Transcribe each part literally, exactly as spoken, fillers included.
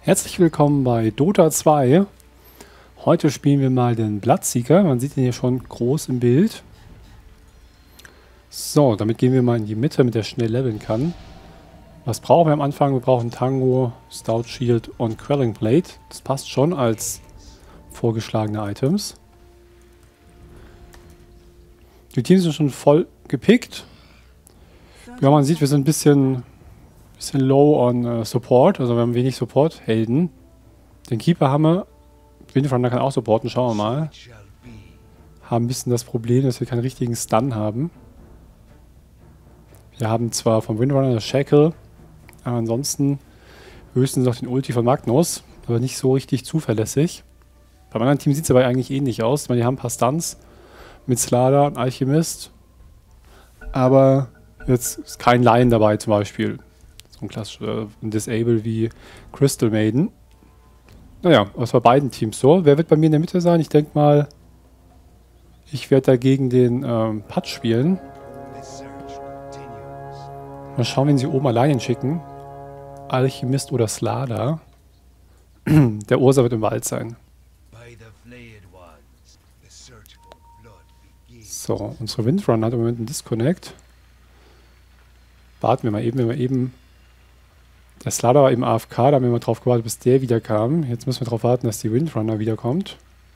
Herzlich willkommen bei Dota zwei. Heute spielen wir mal den Bloodseeker. Man sieht ihn hier schon groß im Bild. So, damit gehen wir mal in die Mitte, damit er schnell leveln kann. Was brauchen wir am Anfang? Wir brauchen Tango, Stout Shield und Quelling Blade. Das passt schon als vorgeschlagene Items. Die Teams sind schon voll gepickt. Ja, man sieht, wir sind ein bisschen, bisschen low on uh, Support. Also wir haben wenig Support-Helden. Den Keeper haben wir. Windrunner kann auch supporten, schauen wir mal. Haben ein bisschen das Problem, dass wir keinen richtigen Stun haben. Wir haben zwar vom Windrunner das Shackle, aber ansonsten höchstens noch den Ulti von Magnus, aber nicht so richtig zuverlässig. Beim anderen Team sieht es aber eigentlich ähnlich aus. Ich meine, die haben ein paar Stuns mit Slada und Alchemist, aber jetzt ist kein Lion dabei zum Beispiel. So ein klassischer ein Disable wie Crystal Maiden. Naja, aus bei beiden Teams so. Wer wird bei mir in der Mitte sein? Ich denke mal, ich werde dagegen den ähm, Putt spielen. Mal schauen, wen sie oben allein schicken. Alchemist oder Slada. Der Ursa wird im Wald sein. So, unsere Windrunner hat im Moment einen Disconnect. Warten wir mal eben, wenn wir eben... Der Slada war eben A F K, da haben wir mal drauf gewartet, bis der wieder kam. Jetzt müssen wir darauf warten, dass die Windrunner wiederkommt.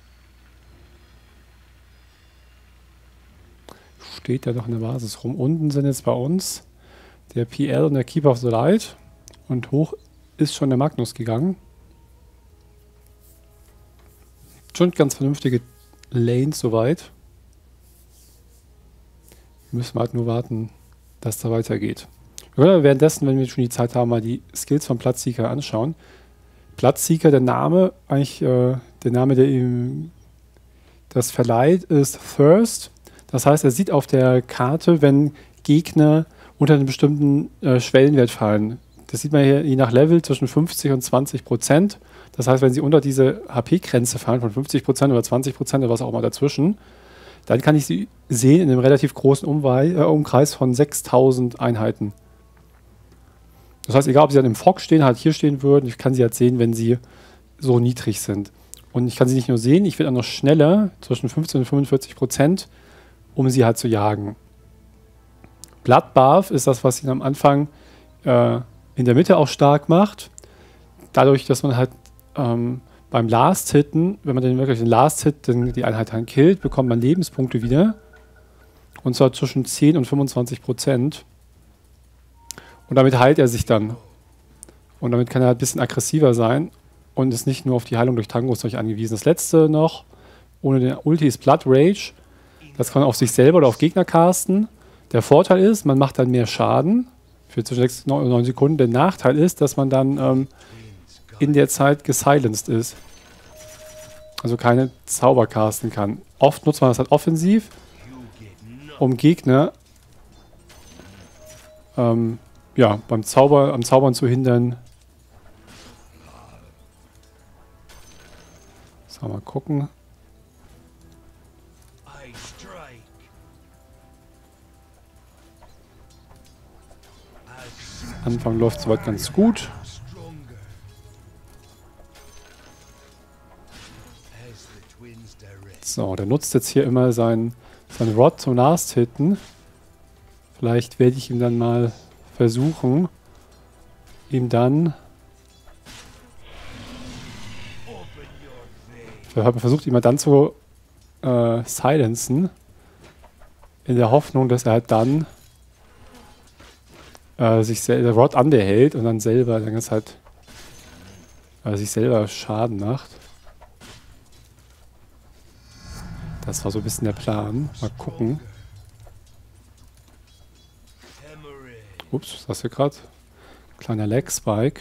Steht da noch in der Basis rum. Unten sind jetzt bei uns der P L und der Keeper of the Light. Und hoch ist schon der Magnus gegangen. Schon ganz vernünftige Lanes soweit. Müssen wir halt nur warten, dass da weitergeht. Wir können währenddessen, wenn wir schon die Zeit haben, mal die Skills von Bloodseeker anschauen. Bloodseeker, der Name, eigentlich äh, der Name, der ihm das verleiht, ist Thirst. Das heißt, er sieht auf der Karte, wenn Gegner unter einen bestimmten äh, Schwellenwert fallen. Das sieht man hier je nach Level zwischen fünfzig und zwanzig Prozent. Das heißt, wenn sie unter diese H P-Grenze fallen, von fünfzig Prozent oder zwanzig Prozent oder was auch immer dazwischen, dann kann ich sie sehen in einem relativ großen Umwei äh, Umkreis von sechstausend Einheiten. Das heißt, egal ob sie dann im Fog stehen, halt hier stehen würden, ich kann sie halt sehen, wenn sie so niedrig sind. Und ich kann sie nicht nur sehen, ich werde auch noch schneller, zwischen fünfzehn und fünfundvierzig Prozent, um sie halt zu jagen. Bloodbath ist das, was ihn am Anfang äh, in der Mitte auch stark macht. Dadurch, dass man halt ähm, beim Last-Hitten, wenn man dann wirklich den Last-Hit, die Einheit dann killt, bekommt man Lebenspunkte wieder. Und zwar zwischen zehn und fünfundzwanzig Prozent. Und damit heilt er sich dann. Und damit kann er halt ein bisschen aggressiver sein und ist nicht nur auf die Heilung durch Tangos angewiesen. Das letzte noch, ohne den Ulti, ist Blood Rage. Das kann man auf sich selber oder auf Gegner casten. Der Vorteil ist, man macht dann mehr Schaden für zwischen sechs und neun Sekunden. Der Nachteil ist, dass man dann ähm, in der Zeit gesilenced ist. Also keine Zauber casten kann. Oft nutzt man das halt offensiv, um Gegner ähm, ja, beim Zauber, am Zaubern zu hindern. So, mal gucken. Anfang läuft soweit ganz gut. So, der nutzt jetzt hier immer sein, sein Rod zum Last-Hitten. Vielleicht werde ich ihm dann mal versuchen, ihm dann ich habe versucht, ihn mal dann zu äh, silenzen, in der Hoffnung, dass er halt dann äh, sich selber Rod underhält und dann selber dann ist halt äh, sich selber Schaden macht. Das war so ein bisschen der Plan. Mal gucken. Ups, was hast du gerade? Kleiner Lag-Spike.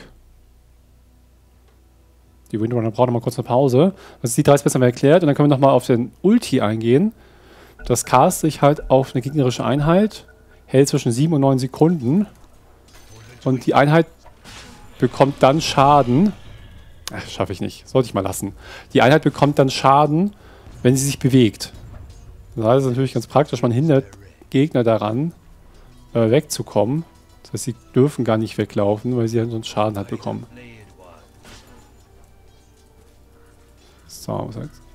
Die Windrunner brauchen noch mal kurz eine Pause. Das ist die dreißig besser mal erklärt. Und dann können wir nochmal auf den Ulti eingehen. Das cast sich halt auf eine gegnerische Einheit. Hält zwischen sieben und neun Sekunden. Und die Einheit bekommt dann Schaden. Ach, schaffe ich nicht. Sollte ich mal lassen. Die Einheit bekommt dann Schaden, wenn sie sich bewegt. Das heißt, es ist natürlich ganz praktisch. Man hindert Gegner daran, äh, wegzukommen. Das heißt, sie dürfen gar nicht weglaufen, weil sie ja sonst Schaden hat bekommen. So, was sagt's?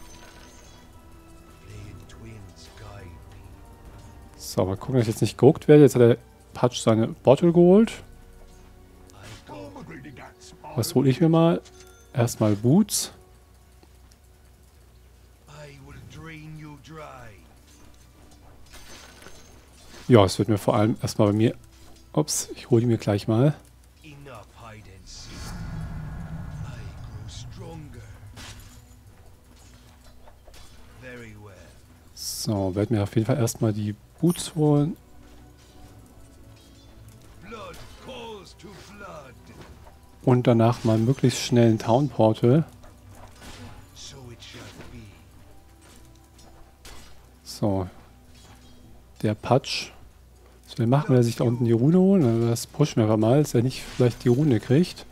So, mal gucken, dass ich jetzt nicht geguckt werde. Jetzt hat der Patch seine Bottle geholt. Was hole ich mir mal? Erstmal Boots. Ja, es wird mir vor allem erstmal bei mir... Ups, ich hole die mir gleich mal. So, werde mir auf jeden Fall erstmal die Boots holen. Und danach mal möglichst schnell einen Town Portal. So. Der Patch. Was will er machen? Will er sich da unten die Rune holen? Das pushen wir aber mal, dass er nicht vielleicht die Rune kriegt.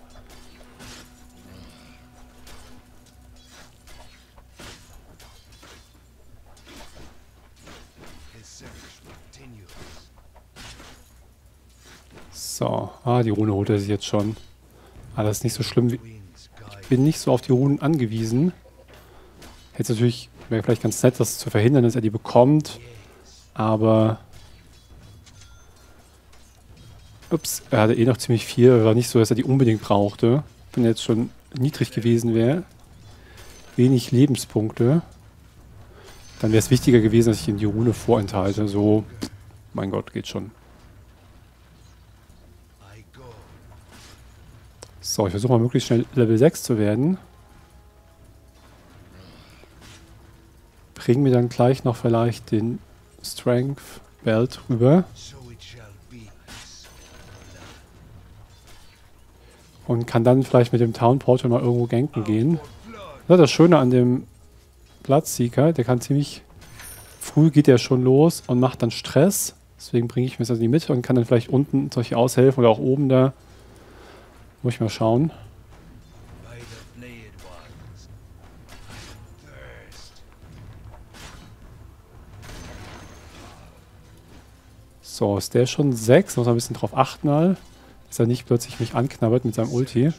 So. Ah, die Rune holt er sich jetzt schon. Ah, das ist nicht so schlimm. Wie ich bin nicht so auf die Runen angewiesen. Jetzt natürlich, wäre vielleicht ganz nett, das zu verhindern, dass er die bekommt. Aber... Ups, er hatte eh noch ziemlich viel. War nicht so, dass er die unbedingt brauchte. Wenn er jetzt schon niedrig gewesen wäre. Wenig Lebenspunkte. Dann wäre es wichtiger gewesen, dass ich ihm die Rune vorenthalte. So, mein Gott, geht schon. So, ich versuche mal möglichst schnell Level sechs zu werden. Bringen wir dann gleich noch vielleicht den Strength Belt rüber. Und kann dann vielleicht mit dem Town Portal mal irgendwo ganken gehen. Das ist das Schöne an dem Bloodseeker, der kann ziemlich früh geht er schon los und macht dann Stress. Deswegen bringe ich mir das in die Mitte und kann dann vielleicht unten solche aushelfen oder auch oben da. Muss ich mal schauen. So, ist der schon sechs? Muss man ein bisschen drauf achten mal, dass er nicht plötzlich mich anknabbert mit seinem Ulti.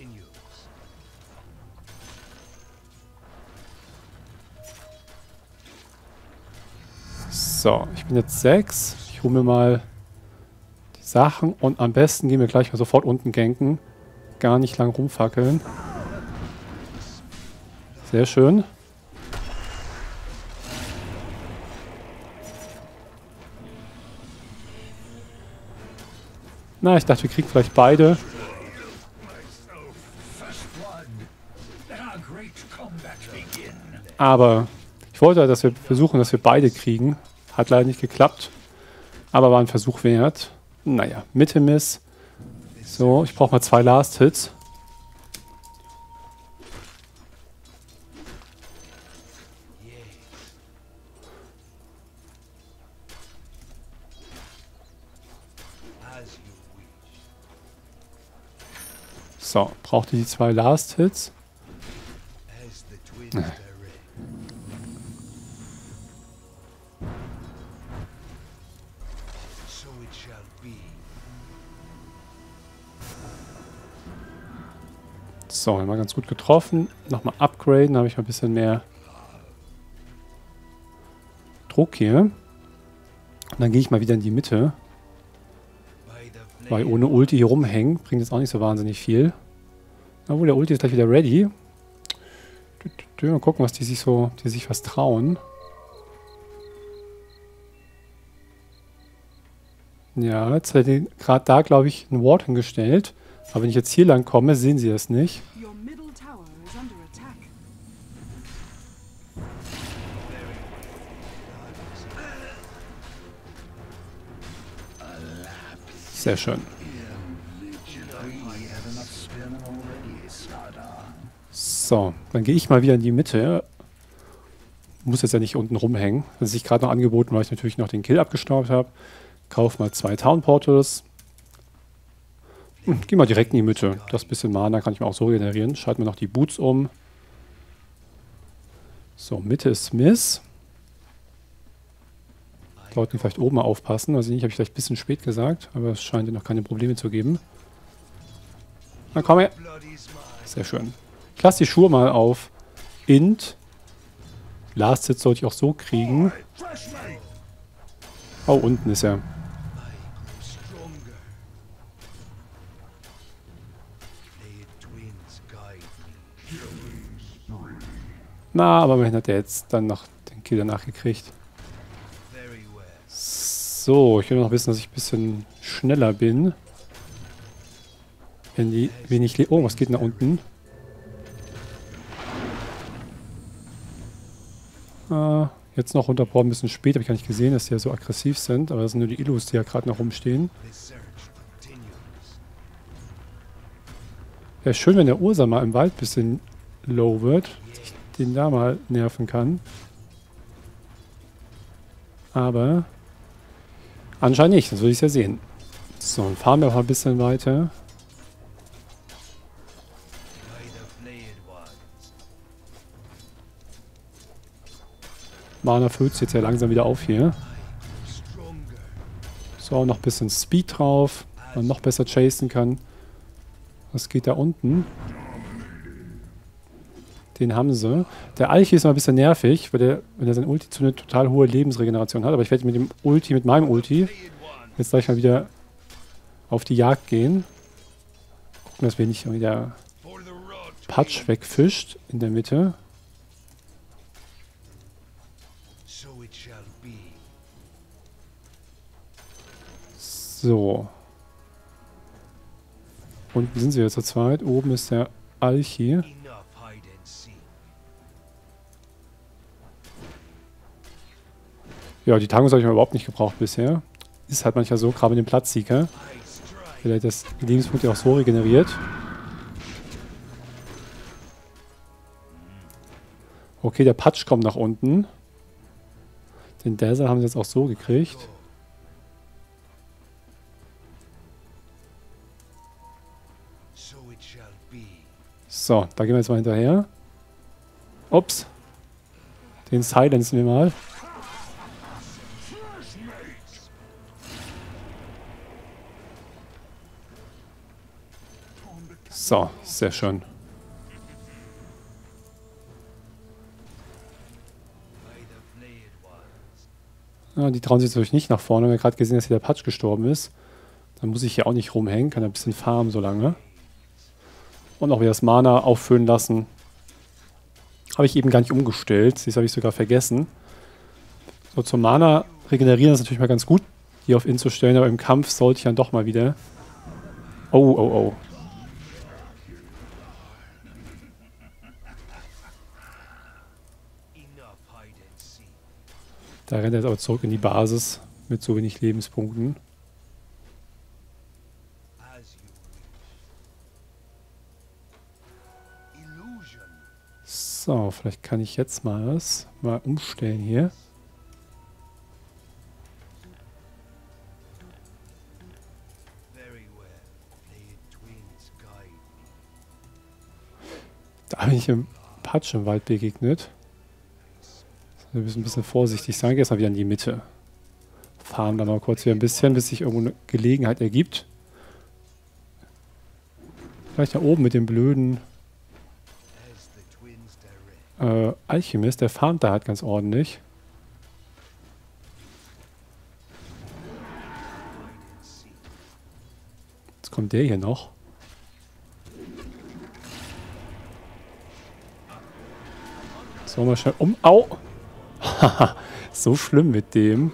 So, ich bin jetzt sechs. Ich hole mir mal die Sachen und am besten gehen wir gleich mal sofort unten ganken. Gar nicht lang rumfackeln. Sehr schön. Na, ich dachte, wir kriegen vielleicht beide. Aber ich wollte, dass wir versuchen, dass wir beide kriegen. Hat leider nicht geklappt. Aber war ein Versuch wert. Naja, Mitte Miss. So, ich brauche mal zwei Last Hits. So, brauchte die zwei Last Hits. So, haben wir ganz gut getroffen. Nochmal upgraden, habe ich mal ein bisschen mehr Druck hier. Und dann gehe ich mal wieder in die Mitte. Weil ohne Ulti hier rumhängen, bringt jetzt auch nicht so wahnsinnig viel. Obwohl, der Ulti ist gleich wieder ready. Mal gucken, was die sich so, die sich was trauen. Ja, jetzt hat er gerade da, glaube ich, ein Ward hingestellt. Aber wenn ich jetzt hier lang komme, sehen sie das nicht. Sehr schön. So, dann gehe ich mal wieder in die Mitte. Muss jetzt ja nicht unten rumhängen. Das ist sich gerade noch angeboten, weil ich natürlich noch den Kill abgestaubt habe. Kauf mal zwei Town Portals. Hm, geh mal direkt in die Mitte. Das bisschen Mana kann ich mir auch so regenerieren. Schalten wir noch die Boots um. So, Mitte ist Miss. Sollten vielleicht oben mal aufpassen. Also nicht, habe ich vielleicht ein bisschen spät gesagt, aber es scheint ja noch keine Probleme zu geben. Na komm her. Sehr schön. Ich lasse die Schuhe mal auf Int. Last Hit sollte ich auch so kriegen. Oh, unten ist er. Na, aber immerhin hat er jetzt dann noch den Kill danach gekriegt. So, ich will noch wissen, dass ich ein bisschen schneller bin. Wenn die wenig... Oh, was geht nach unten? Ah, jetzt noch runterbrochen, ein bisschen spät. Habe ich gar nicht gesehen, dass die ja so aggressiv sind. Aber das sind nur die Illus, die ja gerade noch rumstehen. Wäre schön, wenn der Ursa mal im Wald ein bisschen low wird. Dass ich den da mal nerven kann. Aber anscheinend nicht, das würde ich ja sehen. So, dann fahren wir auch mal ein bisschen weiter. Mana füllt sich jetzt ja langsam wieder auf hier. So, noch ein bisschen Speed drauf. Man noch besser chasen kann. Was geht da unten? Den haben sie. Der Alchi ist mal ein bisschen nervig, weil der, wenn er sein Ulti zu eine total hohe Lebensregeneration hat. Aber ich werde mit dem Ulti, mit meinem Ulti, jetzt gleich mal wieder auf die Jagd gehen. Gucken, dass wir nicht wieder Patch wegfischt in der Mitte. So. Unten sind sie jetzt zu zweit. Oben ist der Alchi. Ja, die Tangos habe ich mir überhaupt nicht gebraucht bisher. Ist halt manchmal so, gerade mit dem Platzsieger. Vielleicht das Lebenspunkt ja auch so regeneriert. Okay, der Patch kommt nach unten. Den Dazzle haben sie jetzt auch so gekriegt. So, da gehen wir jetzt mal hinterher. Ups. Den silenzen wir mal. So, sehr schön. Ja, die trauen sich natürlich nicht nach vorne. Wir haben gerade gesehen, dass hier der Patch gestorben ist. Dann muss ich hier auch nicht rumhängen. Kann ein bisschen farmen so lange. Und auch wieder das Mana auffüllen lassen. Habe ich eben gar nicht umgestellt. Das habe ich sogar vergessen. So, zum Mana regenerieren ist natürlich mal ganz gut, hier auf In zu stellen. Aber im Kampf sollte ich dann doch mal wieder... Oh, oh, oh. Da rennt er jetzt aber zurück in die Basis mit so wenig Lebenspunkten. So, vielleicht kann ich jetzt mal was mal umstellen hier. Da bin ich im Patch im Wald begegnet. Wir müssen ein bisschen vorsichtig sein. Gehen jetzt mal wieder in die Mitte. Fahren dann mal kurz wieder ein bisschen, bis sich irgendwo eine Gelegenheit ergibt. Vielleicht da oben mit dem blöden äh, Alchemist. Der farmt da halt ganz ordentlich. Jetzt kommt der hier noch. So, mal schnell um. Au! Haha, so schlimm mit dem.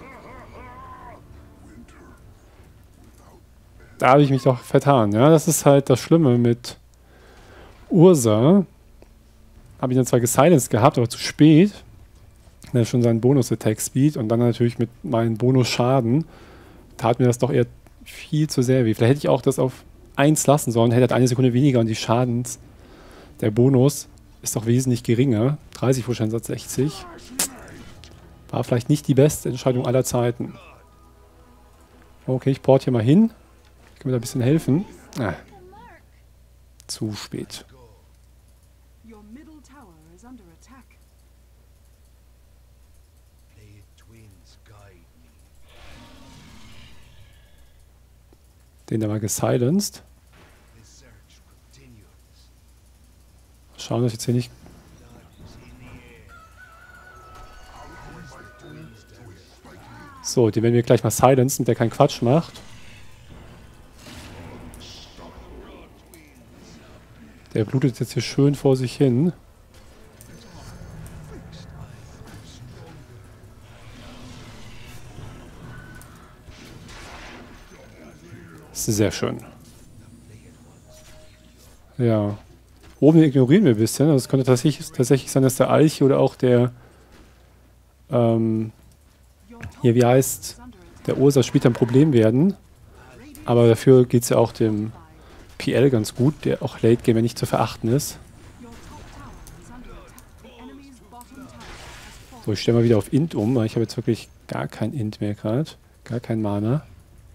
Da habe ich mich doch vertan. Ja, das ist halt das Schlimme mit Ursa. Habe ich dann zwar gesilenced gehabt, aber zu spät. Er hat schon seinen Bonus-Attack-Speed und dann natürlich mit meinen Bonus-Schaden tat mir das doch eher viel zu sehr weh. Vielleicht hätte ich auch das auf eins lassen sollen, hätte halt eine Sekunde weniger und die Schadens, der Bonus ist doch wesentlich geringer. dreißig Prozent statt sechzig. War vielleicht nicht die beste Entscheidung aller Zeiten. Okay, ich port hier mal hin. Ich kann mir da ein bisschen helfen. Ah, zu spät. Den da mal gesilenced. Schauen, dass ich jetzt hier nicht So, den werden wir gleich mal silencen, der keinen Quatsch macht. Der blutet jetzt hier schön vor sich hin. Sehr schön. Ja. Oben ignorieren wir ein bisschen. Das könnte tatsächlich, tatsächlich sein, dass der Eiche oder auch der ähm, hier, wie heißt, der Ursa später ein Problem werden. Aber dafür geht es ja auch dem P L ganz gut, der auch Late Game nicht zu verachten ist. So, ich stelle mal wieder auf Int um, weil ich habe jetzt wirklich gar kein Int mehr gerade. Gar kein Mana.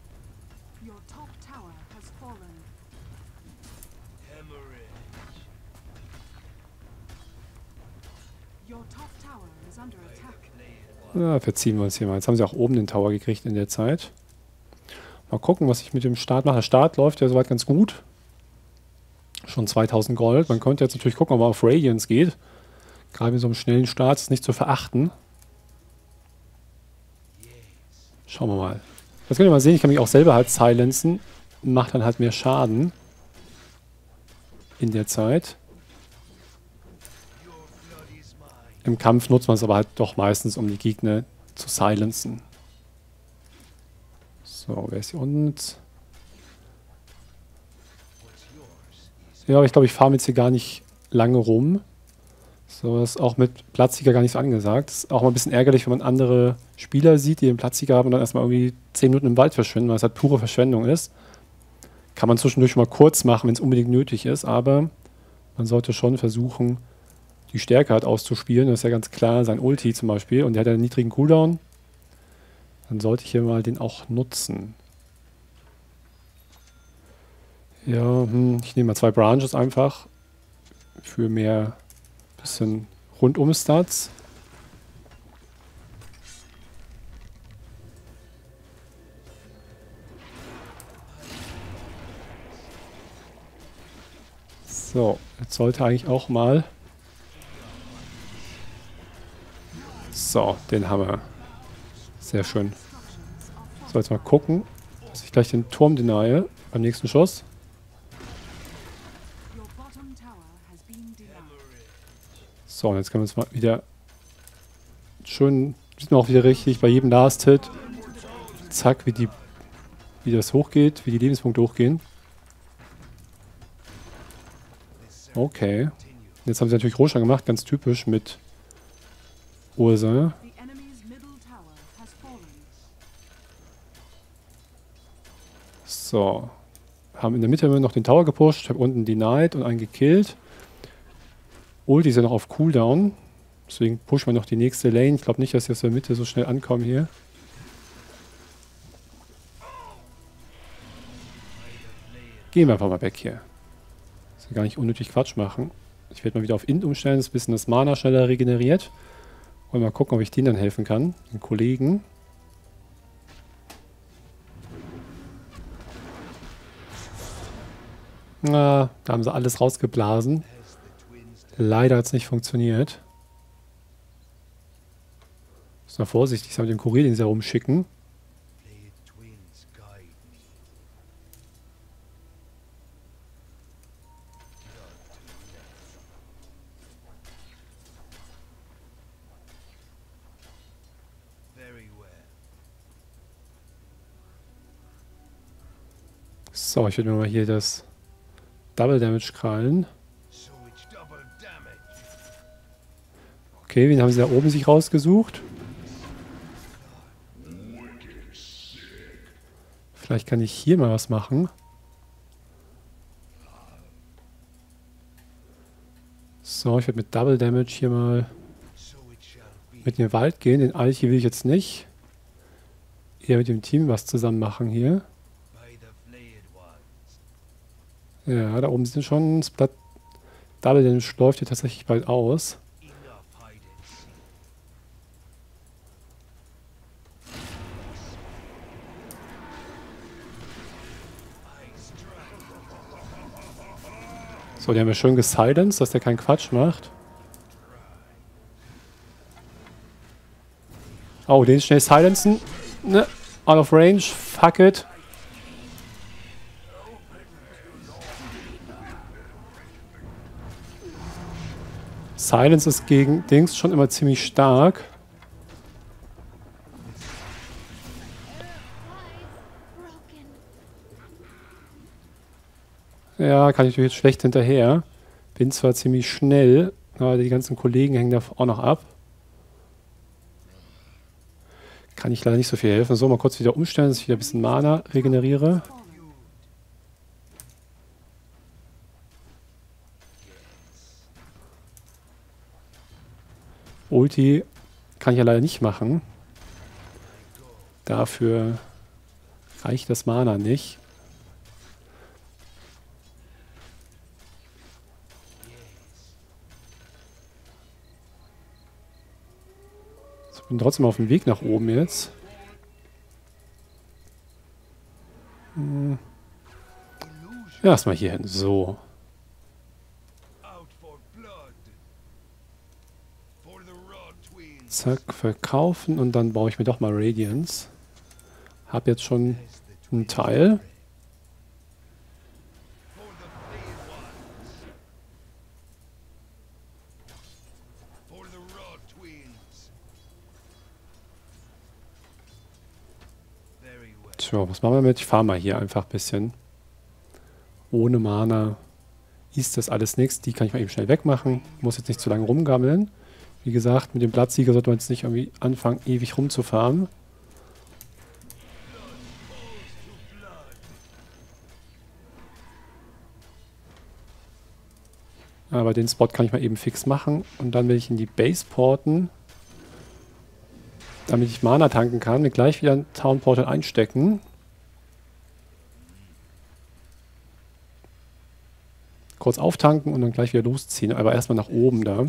Ja, verziehen wir uns hier mal. Jetzt haben sie auch oben den Tower gekriegt in der Zeit. Mal gucken, was ich mit dem Start mache. Der Start läuft ja soweit ganz gut. Schon zweitausend Gold. Man könnte jetzt natürlich gucken, ob man auf Radiance geht. Gerade mit so einem schnellen Start ist nicht zu verachten. Schauen wir mal. Das könnt ihr mal sehen. Ich kann mich auch selber halt silenzen. Macht dann halt mehr Schaden. In der Zeit. Im Kampf nutzt man es aber halt doch meistens, um die Gegner zu silenzen. So, wer ist hier unten? Ja, ich glaube, ich fahre jetzt hier gar nicht lange rum. So, das ist auch mit Platzsieger gar nicht so angesagt. Das ist auch mal ein bisschen ärgerlich, wenn man andere Spieler sieht, die den Platzsieger haben und dann erstmal irgendwie zehn Minuten im Wald verschwinden, weil es halt pure Verschwendung ist. Kann man zwischendurch mal kurz machen, wenn es unbedingt nötig ist, aber man sollte schon versuchen, die Stärke halt auszuspielen. Das ist ja ganz klar, sein Ulti zum Beispiel. Und der hat ja einen niedrigen Cooldown. Dann sollte ich hier mal den auch nutzen. Ja, hm, ich nehme mal zwei Branches einfach. Für mehr bisschen Rundum-Stats. So, jetzt sollte eigentlich auch mal... So, den haben wir. Sehr schön. So, jetzt mal gucken, dass ich gleich den Turm denie beim nächsten Schuss. So, und jetzt können wir uns mal wieder schön, sieht man auch wieder richtig bei jedem Last-Hit. Zack, wie die, wie das hochgeht, wie die Lebenspunkte hochgehen. Okay. Jetzt haben sie natürlich Roshan gemacht, ganz typisch mit Ursa. So. Haben in der Mitte noch den Tower gepusht, habe unten denied und einen gekillt. Ulti ist ja noch auf Cooldown. Deswegen pushen wir noch die nächste Lane. Ich glaube nicht, dass wir aus der Mitte so schnell ankommen hier. Gehen wir einfach mal weg hier. Dass wir gar nicht unnötig Quatsch machen. Ich werde mal wieder auf Int umstellen, dass ein bisschen das Mana schneller regeneriert. Und mal gucken, ob ich denen dann helfen kann. Den Kollegen. Na, da haben sie alles rausgeblasen. Leider hat es nicht funktioniert. Muss mal vorsichtig sein mit dem Kurier, den sie herumschicken. So, ich würde mir mal hier das Double Damage krallen. Okay, wen haben sie da oben sich rausgesucht? Vielleicht kann ich hier mal was machen. So, ich werde mit Double Damage hier mal mit in den Wald gehen. Den Eiche will ich jetzt nicht. Eher mit dem Team was zusammen machen hier. Ja, da oben sind schon das Blatt. Double Damage läuft hier tatsächlich bald aus. So, die haben wir schön gesilenced, dass der keinen Quatsch macht. Oh, den schnell silencen. Ne, out of range. Fuck it. Silence ist gegen Dings schon immer ziemlich stark. Ja, kann ich natürlich jetzt schlecht hinterher. Bin zwar ziemlich schnell, aber die ganzen Kollegen hängen da auch noch ab. Kann ich leider nicht so viel helfen. So, mal kurz wieder umstellen, dass ich wieder ein bisschen Mana regeneriere. Ulti kann ich ja leider nicht machen. Dafür reicht das Mana nicht. Ich bin trotzdem auf dem Weg nach oben jetzt. Hm. Ja, erstmal hier hin. So. Zack, verkaufen und dann baue ich mir doch mal Radiance. Hab jetzt schon einen Teil. Tja, was machen wir mit? Ich fahre mal hier einfach ein bisschen. Ohne Mana ist das alles nichts. Die kann ich mal eben schnell wegmachen. Muss jetzt nicht zu lange rumgammeln. Wie gesagt, mit dem Blattsieger sollte man jetzt nicht irgendwie anfangen, ewig rumzufahren. Aber den Spot kann ich mal eben fix machen. Und dann will ich in die Base porten, damit ich Mana tanken kann. Mir gleich wieder ein Town Portal einstecken. Kurz auftanken und dann gleich wieder losziehen. Aber erstmal nach oben da.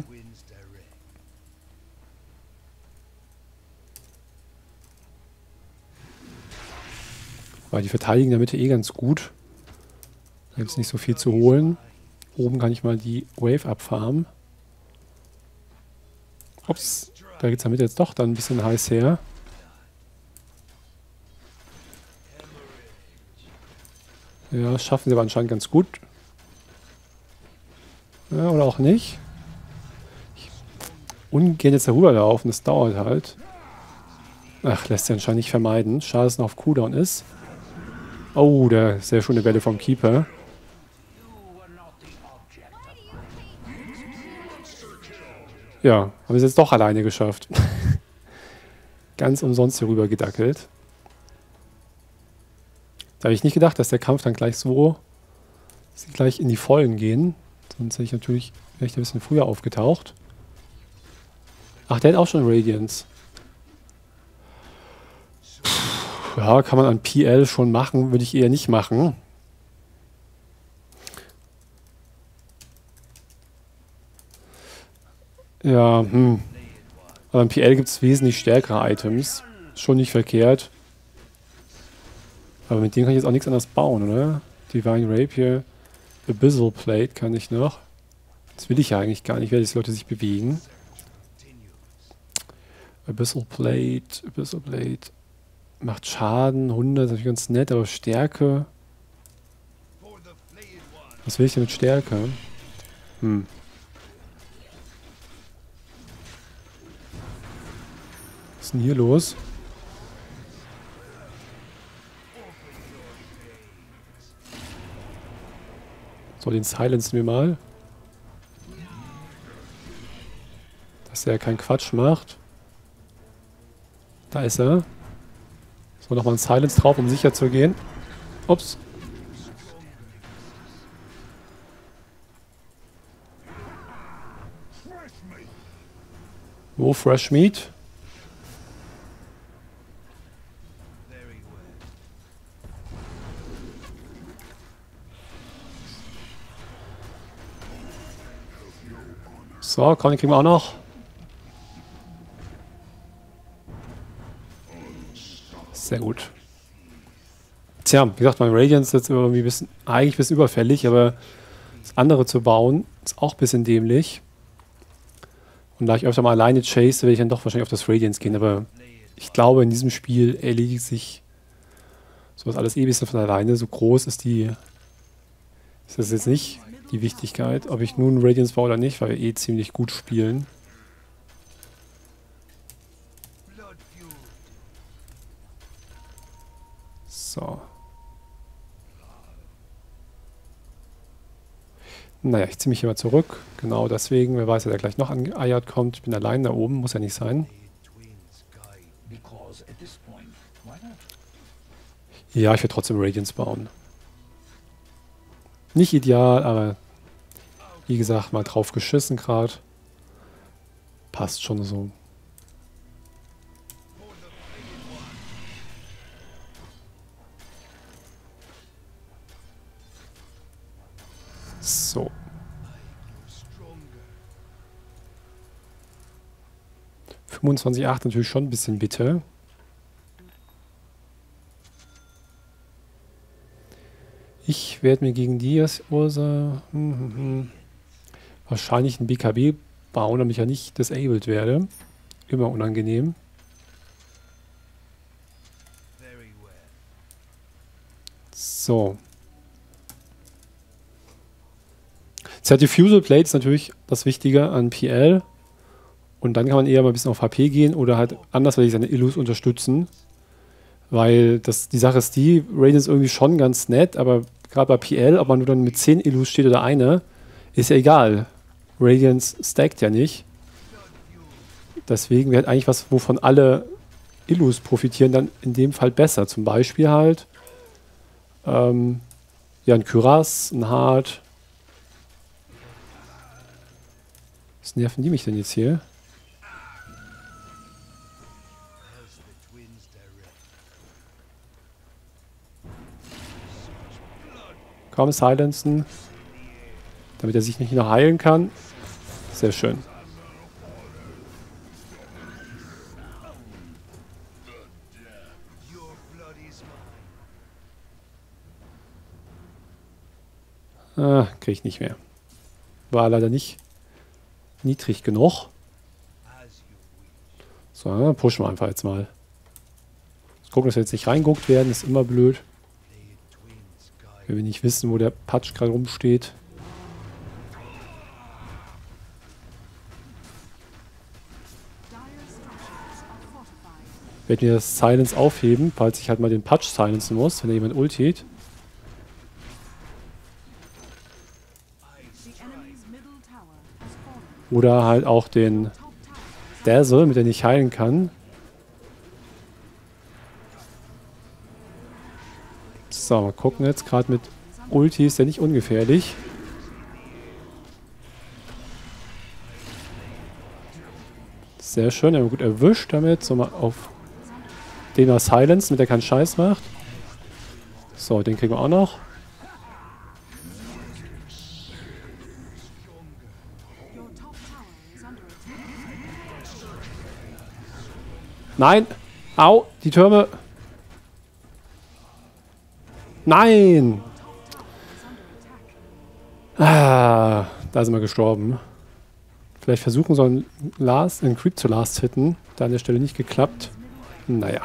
Weil die verteidigen in der Mitte eh ganz gut. Da gibt es nicht so viel zu holen. Oben kann ich mal die Wave abfarmen. Ups, da geht es damit jetzt doch dann ein bisschen heiß her. Ja, das schaffen sie aber anscheinend ganz gut. Ja, oder auch nicht. Ich ungern jetzt darüber laufen, das dauert halt. Ach, lässt sich anscheinend nicht vermeiden. Schade, dass es noch auf Cooldown ist. Oh, der sehr schöne Welle vom Keeper. Ja, haben wir es jetzt doch alleine geschafft. Ganz umsonst hier rüber gedackelt. Da habe ich nicht gedacht, dass der Kampf dann gleich so sie gleich in die Vollen gehen. Sonst hätte ich natürlich vielleicht ein bisschen früher aufgetaucht. Ach, der hat auch schon Radiance. Ja, kann man an P L schon machen, würde ich eher nicht machen. Ja, hm. Aber an P L gibt es wesentlich stärkere Items. Schon nicht verkehrt. Aber mit denen kann ich jetzt auch nichts anderes bauen, oder? Divine Rapier, Abyssal Plate kann ich noch. Das will ich ja eigentlich gar nicht, weil die Leute sich bewegen. Abyssal Plate, Abyssal Plate. Macht Schaden, hundert, ist natürlich ganz nett, aber Stärke. Was will ich denn mit Stärke? Hm. Was ist denn hier los? So, den silenzen wir mal. Dass er keinen Quatsch macht. Da ist er. So, nochmal ein Silence drauf, um sicher zu gehen. Ups. Wo Fresh Meat? So, Conny kriegen wir auch noch. Sehr gut. Tja, wie gesagt, mein Radiance ist jetzt irgendwie ein bisschen, eigentlich ein bisschen überfällig, aber das andere zu bauen ist auch ein bisschen dämlich. Und da ich öfter mal alleine chase, will ich dann doch wahrscheinlich auf das Radiance gehen, aber ich glaube, in diesem Spiel erledigt sich sowas alles eh ein bisschen von alleine. So groß ist die, ist das jetzt nicht die Wichtigkeit, ob ich nun Radiance war oder nicht, weil wir eh ziemlich gut spielen. So. Naja, ich ziehe mich hier mal zurück. Genau deswegen. Wer weiß, wer da gleich noch angeeiert kommt. Ich bin allein da oben. Muss ja nicht sein. Ja, ich werde trotzdem Radiance bauen. Nicht ideal, aber wie gesagt, mal drauf geschissen gerade. Passt schon so. So. fünfundzwanzig Komma acht natürlich schon ein bisschen bitte. Ich werde mir gegen die Ursa hm, hm, hm, wahrscheinlich ein B K B bauen, damit ich ja nicht disabled werde. Immer unangenehm. So. Certifusal Plate ist natürlich das Wichtige an P L. Und dann kann man eher mal ein bisschen auf H P gehen oder halt andersweitig seine Illus unterstützen. Weil das, die Sache ist die, Radiance ist irgendwie schon ganz nett, aber gerade bei P L, ob man nur dann mit zehn Illus steht oder eine, ist ja egal. Radiance stackt ja nicht. Deswegen wäre halt eigentlich was, wovon alle Illus profitieren, dann in dem Fall besser. Zum Beispiel halt ähm, ja, ein Kyras, ein Hard. Was nerven die mich denn jetzt hier? Kaum silenzen, damit er sich nicht noch heilen kann. Sehr schön. Ah, kriege ich nicht mehr. War leider nicht niedrig genug. So, dann pushen wir einfach jetzt mal. Jetzt gucken, dass wir jetzt nicht reinguckt werden, ist immer blöd. Wenn wir nicht wissen, wo der Patch gerade rumsteht. Ich werde mir das Silence aufheben, falls ich halt mal den Patch silencen muss, wenn da jemand ultiert. Oder halt auch den Dazzle, mit dem ich heilen kann. So, mal gucken jetzt. Gerade mit Ulti ist der nicht ungefährlich. Sehr schön, er hat gut erwischt damit. So, mal auf den mal Silence, damit er keinen Scheiß macht. So, den kriegen wir auch noch. Nein! Au! Die Türme! Nein! Ah, da sind wir gestorben. Vielleicht versuchen sollen, Last, einen Creep zu Last hitten. Da an der Stelle nicht geklappt. Naja.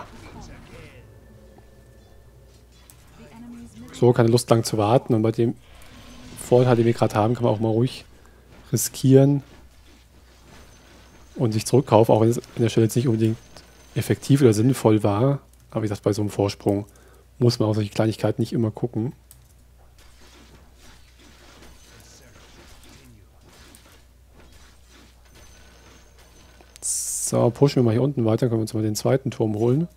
So, keine Lust lang zu warten. Und bei dem Vorteil, den wir gerade haben, kann man auch mal ruhig riskieren und sich zurückkaufen, auch wenn es an der Stelle jetzt nicht unbedingt effektiv oder sinnvoll war. Aber wie gesagt, bei so einem Vorsprung muss man auf solche Kleinigkeiten nicht immer gucken. So, pushen wir mal hier unten weiter, dann können wir uns mal den zweiten Turm holen.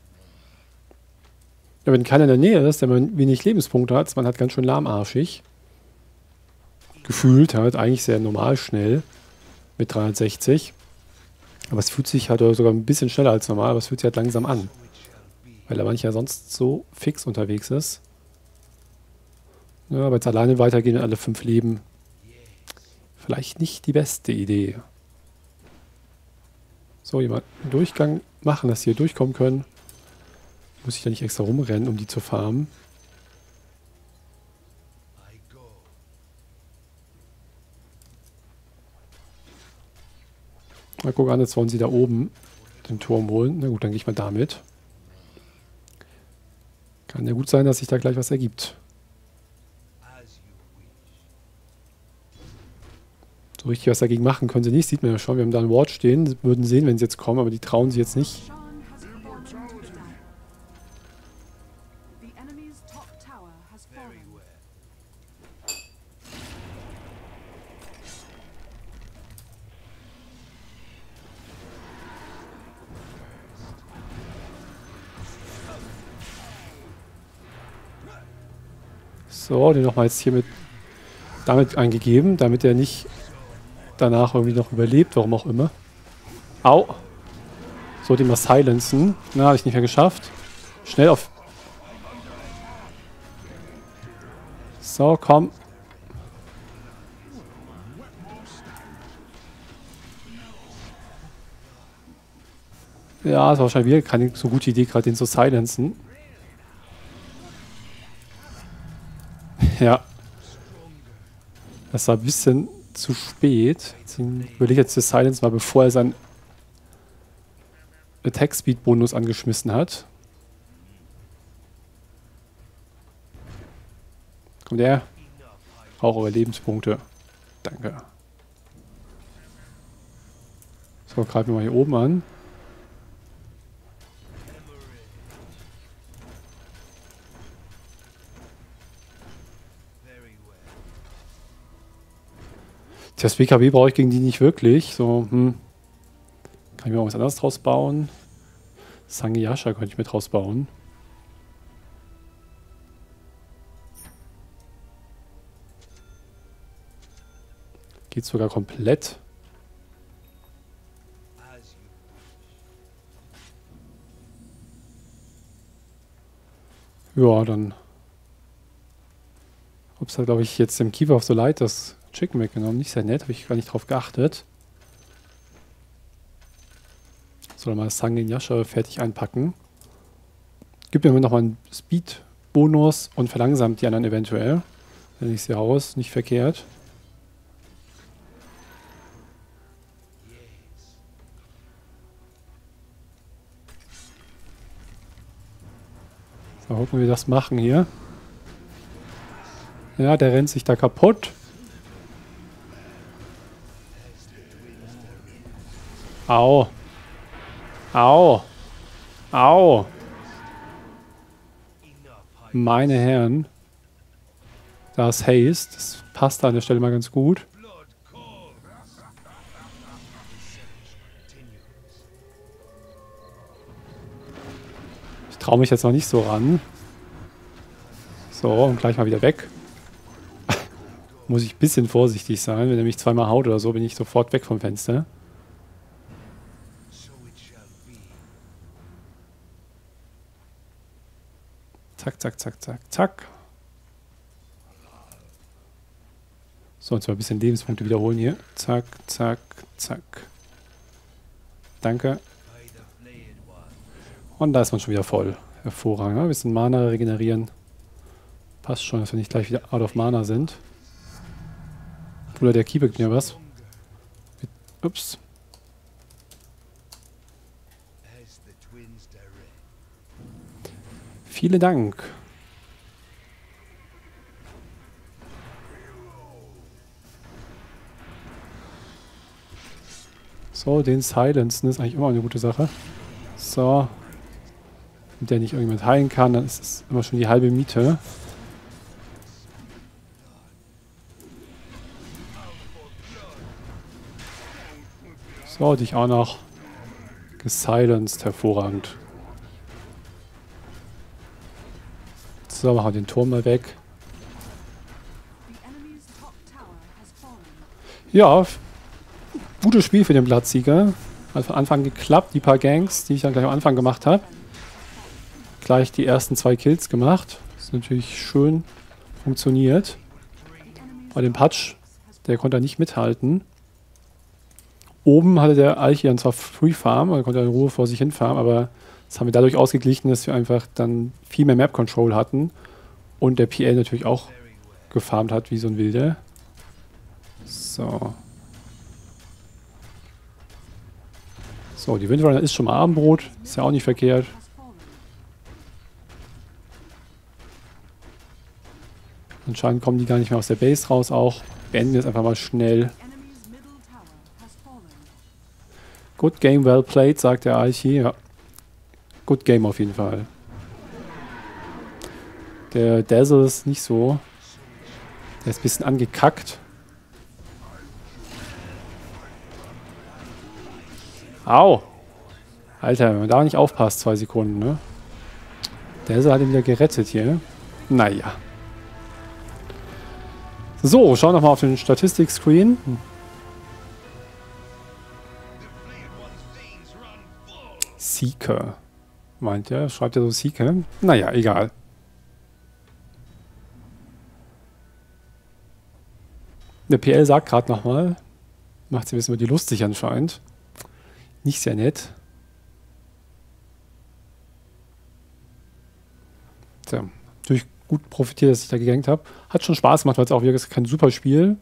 Ja, wenn keiner in der Nähe ist, der man wenig Lebenspunkte hat, man hat ganz schön lahmarschig. Gefühlt halt, eigentlich sehr normal schnell mit dreihundertsechzig. Aber es fühlt sich halt sogar ein bisschen schneller als normal, aber es fühlt sich halt langsam an. Weil er manchmal sonst so fix unterwegs ist. Ja, aber jetzt alleine weitergehen und alle fünf Leben. Vielleicht nicht die beste Idee. So, jemand einen Durchgang machen, dass sie hier durchkommen können. Muss ich da nicht extra rumrennen, um die zu farmen. Mal gucken an, jetzt wollen sie da oben. den Turm holen. Na gut, dann gehe ich mal damit. Kann ja gut sein, dass sich da gleich was ergibt. So richtig was dagegen machen können sie nicht. Sieht man ja schon. Wir haben da ein Ward stehen. Sie würden sehen, wenn sie jetzt kommen, aber die trauen sich jetzt nicht. So, den nochmal jetzt hier mit damit eingegeben, damit er nicht danach irgendwie noch überlebt, warum auch immer. Au! So, den mal silenzen. Na, habe ich nicht mehr geschafft. Schnell auf... So, komm. Ja, das war wahrscheinlich wieder keine so gute Idee, gerade den zu silenzen. Ja. Das war ein bisschen zu spät. Deswegen überlege ich jetzt das Silence mal, bevor er seinen Attack Speed Bonus angeschmissen hat. Kommt der? Auch Überlebenspunkte. Danke. So, greifen wir mal hier oben an. Das B K B brauche ich gegen die nicht wirklich. So, hm. Kann ich mir auch was anderes draus bauen? Sangyasha könnte ich mir draus bauen. Geht sogar komplett. Ja, dann... Ups, da glaube ich jetzt im Keeper of the Light das Chicken weggenommen. Nicht sehr nett, habe ich gar nicht drauf geachtet. Soll mal Sangyasha fertig einpacken. Gibt mir nochmal einen Speed-Bonus und verlangsamt die anderen eventuell. Wenn ich sie aus, nicht verkehrt. So, gucken, wie wir das machen hier. Ja, der rennt sich da kaputt. Au. Au. Au. Meine Herren. Das Haste. Das passt da an der Stelle mal ganz gut. Ich traue mich jetzt noch nicht so ran. So, und gleich mal wieder weg. Muss ich ein bisschen vorsichtig sein. Wenn er mich zweimal haut oder so, bin ich sofort weg vom Fenster. Zack, zack, zack, zack, zack. So, jetzt mal ein bisschen Lebenspunkte wiederholen hier. Zack, zack, zack. Danke. Und da ist man schon wieder voll. Hervorragend. Ein bisschen Mana regenerieren. Passt schon, dass wir nicht gleich wieder out of Mana sind. Oder der Keeper gibt mir was. Ups. Vielen Dank. So, den Silencen ist eigentlich immer eine gute Sache. So. Wenn der nicht irgendjemand heilen kann, dann ist es immer schon die halbe Miete. So, dich auch noch gesilenced. Hervorragend. So, machen wir den Turm mal weg. Ja, gutes Spiel für den Blattsieger. Hat von Anfang geklappt. Die paar Gangs, die ich dann gleich am Anfang gemacht habe. Gleich die ersten zwei Kills gemacht. Das ist natürlich schön funktioniert. Bei dem Patch, der konnte nicht mithalten. Oben hatte der Alchian zwar Free Farm, er konnte in Ruhe vor sich hin farmen, aber das haben wir dadurch ausgeglichen, dass wir einfach dann viel mehr Map Control hatten und der P L natürlich auch gefarmt hat wie so ein Wilder. So. So, die Windrunner ist schon mal Abendbrot. Ist ja auch nicht verkehrt. Anscheinend kommen die gar nicht mehr aus der Base raus auch. Beenden wir es einfach mal schnell. Good game, well played, sagt der Archie. Ja. Good game auf jeden Fall. Der Dazzle ist nicht so. Der ist ein bisschen angekackt. Au! Alter, wenn man da nicht aufpasst, zwei Sekunden, ne? Dazzle hat ihn wieder gerettet hier. Naja. So, schauen wir nochmal auf den Statistik-Screen. Seeker. Meint er? Schreibt er so Seeker? Naja, egal. Der P L sagt gerade nochmal, macht sie ein bisschen über die lustig anscheinend. Nicht sehr nett. Tja, natürlich gut profitiert, dass ich da gegankt habe. Hat schon Spaß gemacht, weil es auch wirklich kein super Spiel.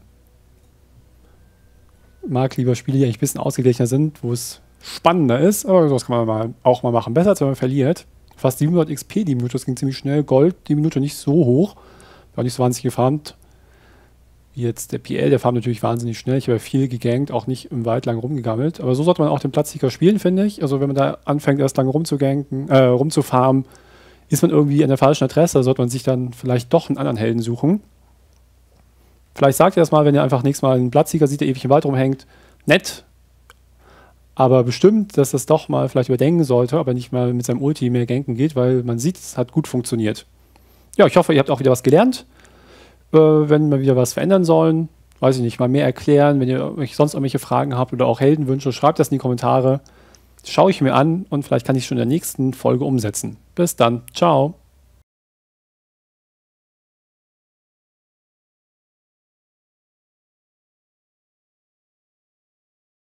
Mag lieber Spiele, die eigentlich ein bisschen ausgeglichener sind, wo es spannender ist, aber sowas kann man mal, auch mal machen. Besser, als wenn man verliert. Fast siebenhundert X P die Minute, das ging ziemlich schnell. Gold die Minute nicht so hoch. War nicht so wahnsinnig gefarmt. Wie jetzt der P L, der farmt natürlich wahnsinnig schnell. Ich habe viel gegankt, auch nicht im Wald lang rumgegammelt. Aber so sollte man auch den Platzsieger spielen, finde ich. Also wenn man da anfängt, erst lang rumzuganken, äh, rumzufarmen, ist man irgendwie an der falschen Adresse. Da sollte man sich dann vielleicht doch einen anderen Helden suchen. Vielleicht sagt ihr das mal, wenn ihr einfach nächstes Mal einen Platzsieger sieht, der ewig im Wald rumhängt. Nett. Aber bestimmt, dass das doch mal vielleicht überdenken sollte, ob er nicht mal mit seinem Ulti mehr ganken geht, weil man sieht, es hat gut funktioniert. Ja, ich hoffe, ihr habt auch wieder was gelernt. Äh, wenn wir wieder was verändern sollen, weiß ich nicht, mal mehr erklären. Wenn ihr sonst irgendwelche Fragen habt oder auch Heldenwünsche, schreibt das in die Kommentare. Schaue ich mir an und vielleicht kann ich es schon in der nächsten Folge umsetzen. Bis dann. Ciao.